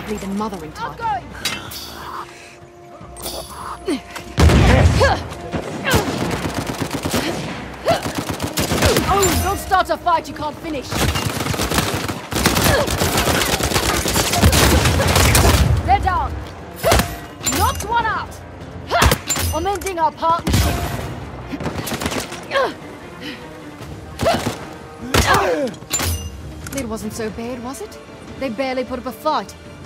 bleeding mother in time. Oh, don't start a fight you can't finish. They're down. Knocked one out. I'm ending our partnership. It wasn't so bad, was it? They barely put up a fight.